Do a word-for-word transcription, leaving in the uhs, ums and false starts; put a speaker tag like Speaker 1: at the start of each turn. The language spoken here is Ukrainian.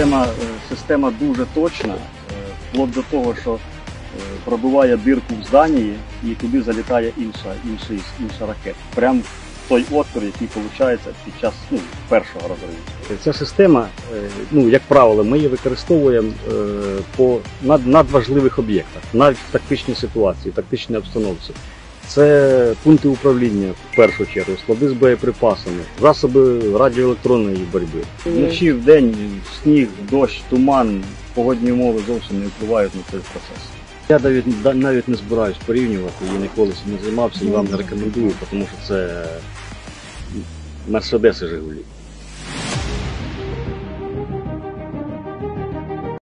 Speaker 1: Система, система дуже точна, вплоть до того, що пробиває дирку в зданні і туди залітає інша, інша, інша ракета. Прямо в той отвір, який виходить під час ну, першого розриву. Ця система, ну, як правило, ми її використовуємо по над, надважливих об'єктах, навіть в тактичній ситуації, в тактичній обстановці. Це пункти управління, в першу чергу, склади з боєприпасами, засоби радіоелектронної боротьби. Вночі, вдень, сніг, дощ, туман, погодні умови зовсім не впливають на цей процес. Я навіть, навіть не збираюсь порівнювати, я ніколи цим не займався і вам не рекомендую, тому що це Мерседес і Жигулі.